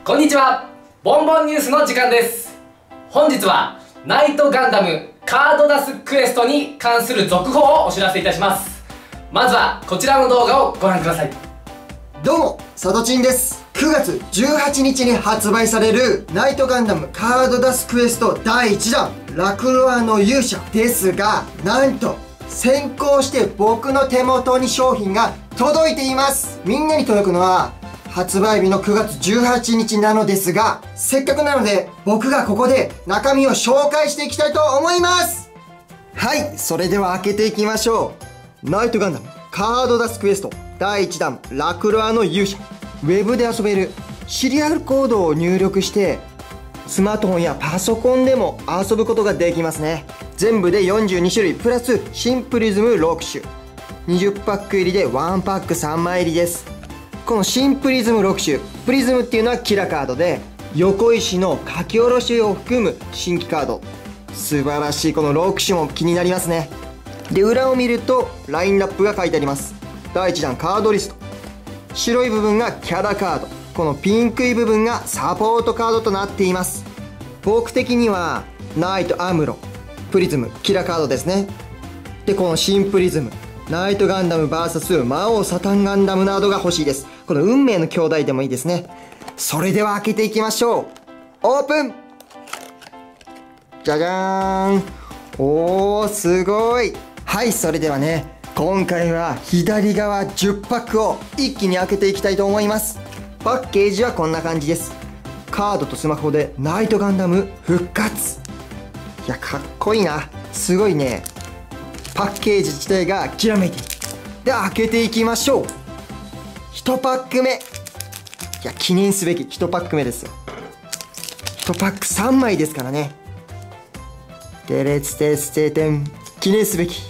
こんにちは、ボンボンニュースの時間です。本日はナイトガンダムカードダスクエストに関する続報をお知らせいたします。まずはこちらの動画をご覧ください。 どうも、サトチンです。9月18日に発売されるナイトガンダムカードダスクエスト第1弾ラクロワの勇者ですが、なんと先行して僕の手元に商品が届いています。みんなに届くのは発売日の9月18日なのですが、せっかくなので僕がここで中身を紹介していきたいと思います。はい、それでは開けていきましょう。ナイトガンダムカードダスクエスト第1弾ラクロワの勇者。ウェブで遊べるシリアルコードを入力してスマートフォンやパソコンでも遊ぶことができますね。全部で42種類プラスシンプリズム6種、20パック入りで1パック3枚入りです。このシンプリズム6種、プリズムっていうのはキラカードで、横石の書き下ろしを含む新規カード。素晴らしい。この6種も気になりますね。で、裏を見るとラインナップが書いてあります。第1弾カードリスト。白い部分がキャラカード、このピンクい部分がサポートカードとなっています。僕的にはナイトアムロ、プリズム、キラカードですね。で、このシンプリズム、ナイトガンダム VS 魔王サタンガンダムなどが欲しいです。この運命の兄弟でもいいですね。それでは開けていきましょう。オープン。じゃじゃーん。おー、すごい。はい、それではね、今回は左側10パックを一気に開けていきたいと思います。パッケージはこんな感じです。カードとスマホでナイトガンダム復活。いや、かっこいいな。すごいね。パッケージ自体がきらめいている。で、開けていきましょう。1パック目。いや、記念すべき1パック目ですよ。1パック3枚ですからね。てれつてつててん。記念すべき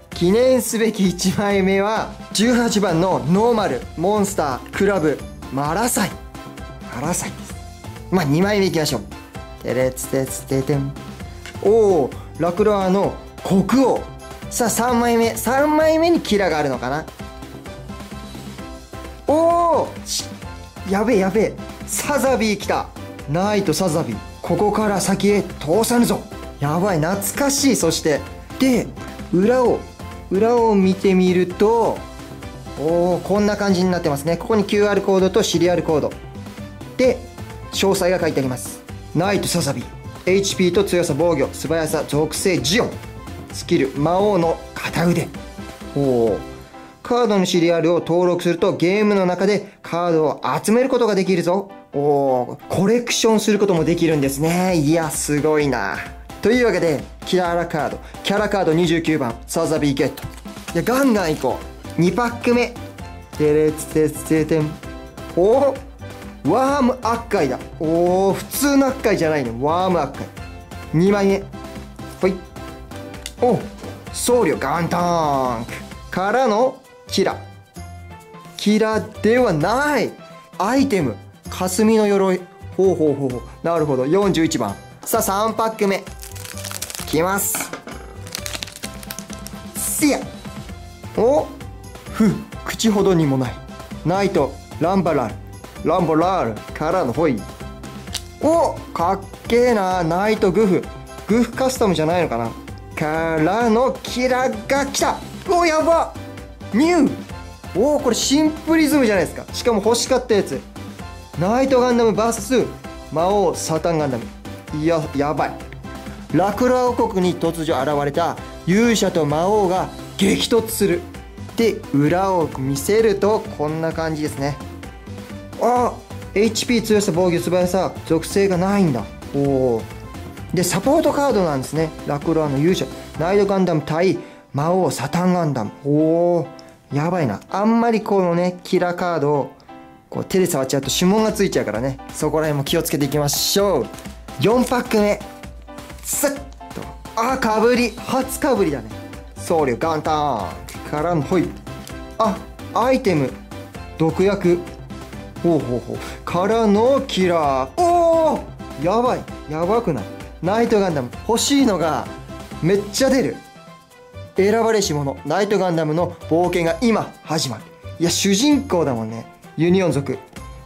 1枚目は18番のノーマルモンスタークラブマラサイです。まあ2枚目いきましょう。てれつてつててん。おお、ラクロワの国王。さあ3枚目にキラがあるのかな。おお、やべえ、サザビー来た。ナイトサザビー、ここから先へ通さぬぞ。やばい、懐かしい。そしてで、裏を見てみると、おお、こんな感じになってますね。ここに QR コードとシリアルコードで詳細が書いてあります。ナイトサザビー、 HP と強さ、防御、素早さ、属性ジオン、スキル魔王の片腕。おお、カードのシリアルを登録するとゲームの中でカードを集めることができるぞ。おお、コレクションすることもできるんですね。いや、すごいな。というわけでキャラカード29番サザビーゲット。いや、ガンガンいこう。2パック目。てれつてつててん。おお、ワーム赤いだ。おお、普通の赤いじゃないね。ワーム赤い。2枚目。ほい。お、僧侶ガンタンクからのキラではない。アイテム霞の鎧。ほう、なるほど。41番。さあ3パック目きます。せや。お、口ほどにもないナイトランボラールからのほい。お、かっけえな。ナイトグフカスタムじゃないのかな。からのキラが来た。お、やば。ニュー。おお、これシンプリズムじゃないですか。しかも欲しかったやつ。ナイトガンダム VS 魔王サタンガンダム。いや、やばい。ラクロワ王国に突如現れた勇者と魔王が激突する。で、裏を見せるとこんな感じですね。あ、 HP 強さ、防御、素早さ、属性がないんだ。おお。で、サポートカードなんですね。ラクロワの勇者ナイトガンダム対魔王サタンガンダム。おお、やばいな。あんまりこのね、キラカードをこう手で触っちゃうと指紋がついちゃうからね、そこら辺も気をつけていきましょう。4パック目。スッと。あ、かぶり。初かぶりだね。僧侶ガンターンからのほい。あ、アイテム毒薬。ほうからのキラー。おお、やばい。やばくない？ナイトガンダム欲しいのがめっちゃ出る。選ばれし者ナイトガンダムの冒険が今始まる。いや、主人公だもんね。ユニオン族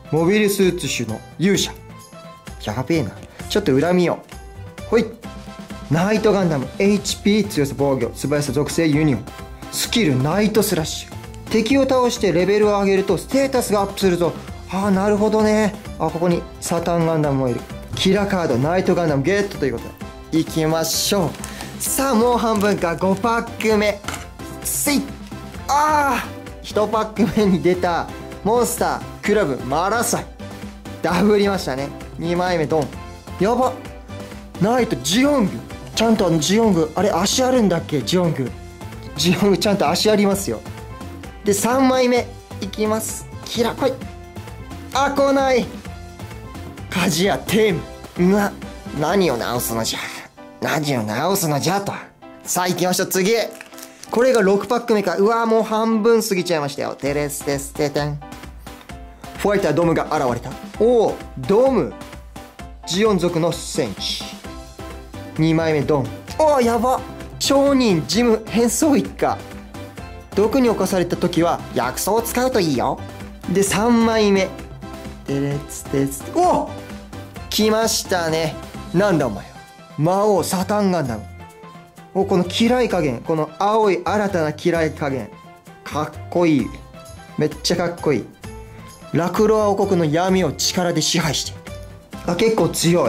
モビルスーツ種の勇者。やべえな。ちょっと恨みよう。ほい。ナイトガンダム HP 強さ防御素早さ属性ユニオン。スキルナイトスラッシュ。敵を倒してレベルを上げるとステータスがアップするぞ。ああ、なるほどね。あ、ここにサタンガンダムもいる。キラーカードナイトガンダムゲットということでいきましょう。さあ、もう半分か。5パック目スイッ。ああ、1パック目に出たモンスタークラブマラサイ。ダブりましたね。2枚目ドン。やば。ナイトジオング。ちゃんとジオング、あれ足あるんだっけ。ジオングちゃんと足ありますよ。で3枚目いきます。キラ来い。あ、来ない。カジヤテーム。何を直すのじゃ。何を直すのじゃと。さあ行きましょう。次。これが6パック目か。うわ、もう半分過ぎちゃいましたよ。テレステステテン。ファイタードムが現れた。おお、ドム。ジオン族の戦士。2枚目ドン。おお、やば。商人ジム変装一家。毒に侵された時は薬草を使うといいよ。で3枚目テレツテツ。おお、来ましたね。なんだお前は。魔王サタンガンダム。お、この嫌い加減、この青い新たな嫌い加減、かっこいい。めっちゃかっこいい。ラクロア王国の闇を力で支配して。あ、結構強い。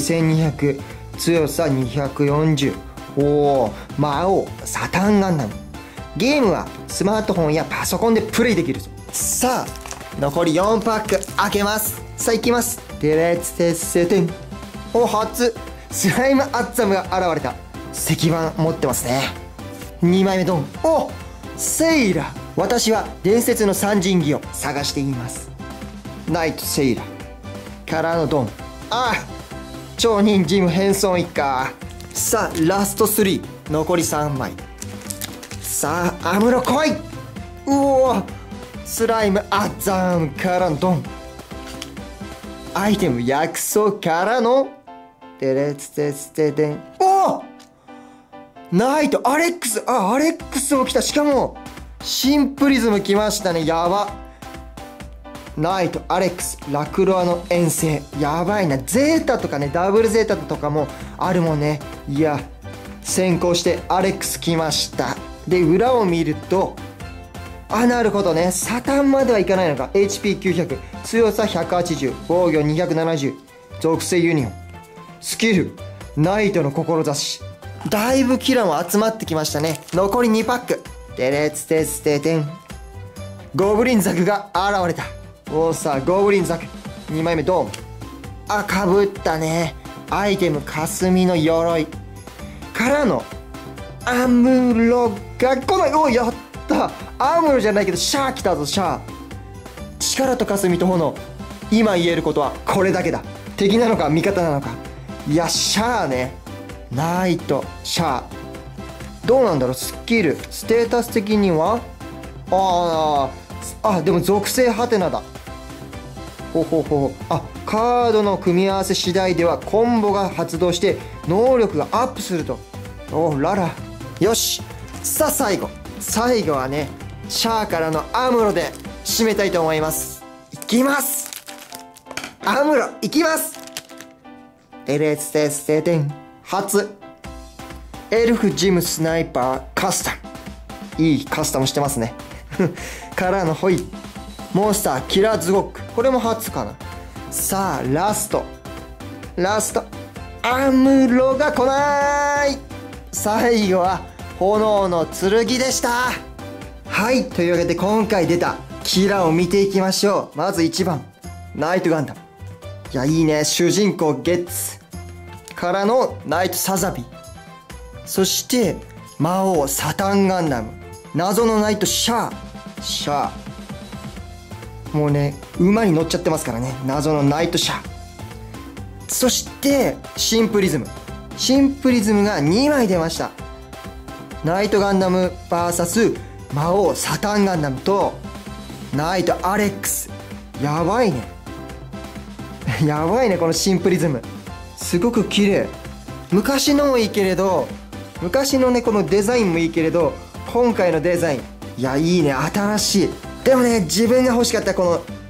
HP1200 強さ240。おお、魔王サタンガンダム。ゲームはスマートフォンやパソコンでプレイできるぞ。さあ残り4パック開けます。さあ行きます。テレツテッセテン。お、初スライムアッツァムが現れた。石板持ってますね。2枚目ドン。お、セイラ。私は伝説の三神器を探しています。ナイトセイラからのドン。ああ、超人ジム変装一家。さあラスト3。残り3枚。さあアムロ来い。うお、スライムアッツァムからのドン。アイテム薬草からのテレツテツテテン。おお、ナイトアレックス。あ、アレックスも来た。しかもシンプリズム来ましたね。やば。ナイトアレックスラクロアの遠征。やばいな。ゼータとかね、ダブルゼータとかもあるもんね。いや、先行してアレックス来ました。で裏を見ると、あ、なるほどね。サタンまではいかないのか。 HP900 強さ180防御270属性ユニオン。スキルナイトの志。だいぶキラも集まってきましたね。残り2パック。テレツテツテテン。ゴブリンザクが現れた。おお、さあゴブリンザク2枚目ドン。あ、かぶったね。アイテム霞の鎧からのアムロが来ない。お、やった。アムロじゃないけどシャー来たぞ。シャー。力と霞と炎。今言えることはこれだけだ。敵なのか味方なのか。いや、シャーね。ナイトシャー。どうなんだろう。スキルステータス的にはでも属性ハテナだ。ほほほ。あ、カードの組み合わせ次第ではコンボが発動して能力がアップすると。おらら。よし。さあ最後はね、シャーからのアムロで締めたいと思います。いきます。アムロいきます。テレツテステテン。初エルフジムスナイパーカスタム。いいカスタムしてますねからのホイ。モンスターキラーズゴック。これも初かな。さあラストアムロが来ない。最後は炎の剣でした。はい、というわけで今回出たキラーを見ていきましょう。まず1番ナイトガンダム。いや、いいね。主人公ゲッツからのナイトサザビー。そして魔王サタンガンダム。謎のナイトシャー。もうね、馬に乗っちゃってますからね。謎のナイトシャー。そしてシンプリズムが2枚出ました。ナイトガンダム VS 魔王サタンガンダムとナイトアレックス。やばいねこのシンプリズム。すごく綺麗。昔のもいいけれど、昔のねこのデザインもいいけれど、今回のデザイン、いや、いいね。新しい。でもね、自分が欲しかったこの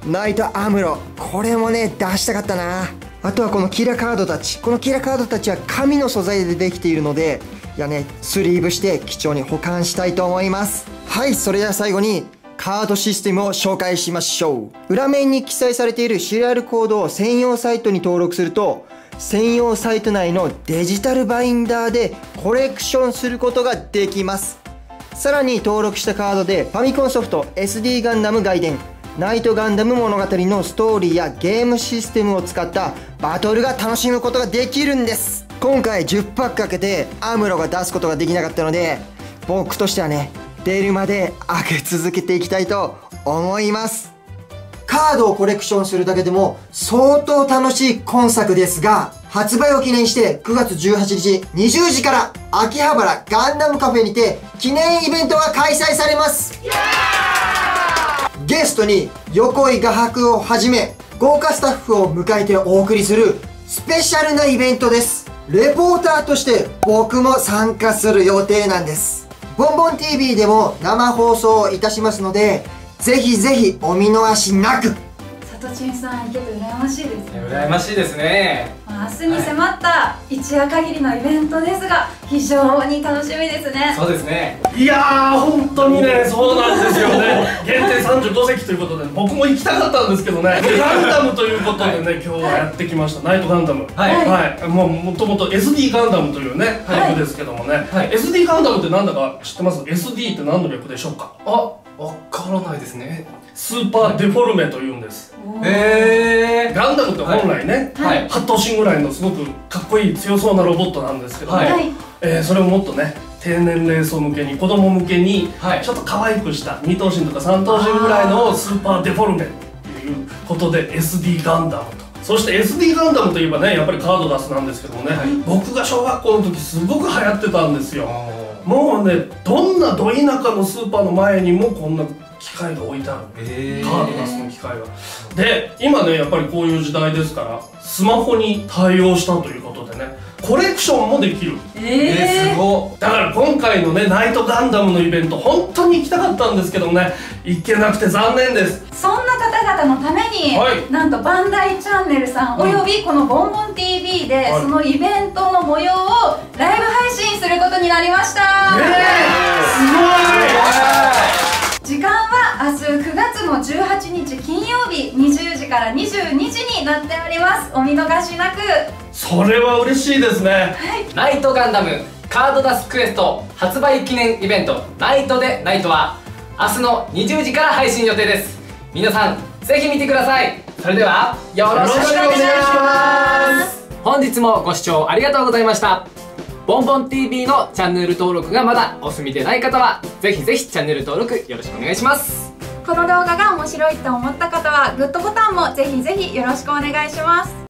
ナイトアムロ、これもね出したかったな。あとはこのキラカードたち、このキラカードたちは紙の素材でできているので、いやね、スリーブして貴重に保管したいと思います。はい、それでは最後にカードシステムを紹介しましょう。裏面に記載されているシリアルコードを専用サイトに登録すると、専用サイト内のデジタルバインダーでコレクションすることができます。さらに登録したカードでファミコンソフト SD ガンダム外伝、ナイトガンダム物語のストーリーやゲームシステムを使ったバトルが楽しむことができるんです。今回10パックかけてアムロが出すことができなかったので、僕としてはね、出るまで開け続けていきたいと思います。カードをコレクションするだけでも相当楽しい今作ですが、発売を記念して9月18日20時から秋葉原ガンダムカフェにて記念イベントが開催されます。ゲストに横井画伯をはじめ豪華スタッフを迎えてお送りするスペシャルなイベントです。レポーターとして僕も参加する予定なんです。ボンボン TV でも生放送いたしますので、ぜひぜひお見逃しなく。 さとちんさん行けて羨ましいですね。 羨ましいですね。 明日に迫った一夜限りのイベントですが、非常に楽しみですね。 そうですね。 いやー、本当にね、そうなんですよね。限定35席ということで、僕も行きたかったんですけどね、ガンダムということでね、今日はやってきました、ナイトガンダム。はい、もともと SD ガンダムというね、タイプですけどもね、SD ガンダムってなんだか知ってます？ SD って何の略でしょうか？ わからないですね。 スーパーデフォルメというんです。ガンダムって本来ね、8頭身ぐらいのすごくかっこいい強そうなロボットなんですけども、それをもっとね、低年齢層向けに、子供向けにちょっと可愛くした2頭身とか3頭身ぐらいのスーパーデフォルメということで SD ガンダムと。そして SD ガンダムといえばね、やっぱりカードダスなんですけどもね、僕が小学校の時すごく流行ってたんですよ。もうね、どんなど田舎のスーパーの前にもこんな機械が置いてある、カードダスの機械が。で、今ね、やっぱりこういう時代ですからスマホに対応したということでね、コレクションもできる。 すごい。だから今回のね、ナイトガンダムのイベント本当に行きたかったんですけどね、行けなくて残念です。 そんな方々のために、なんとバンダイチャンネルさんおよびこのボンボン TV でそのイベントの模様をライブ配信することになりました。 すごい。 時間は明日9月の18日金曜日20時から22時になっております。お見逃しなく。 それは嬉しいですね。 ナイトガンダムカードダスクエスト発売記念イベントナイトでナイトは明日の20時から配信予定です。皆さんぜひ見てください。それではよろしくお願いします。本日もご視聴ありがとうございました。ボンボン TV のチャンネル登録がまだお済みでない方はぜひぜひチャンネル登録よろしくお願いします。 この動画が面白いと思った方はグッドボタンもぜひぜひよろしくお願いします。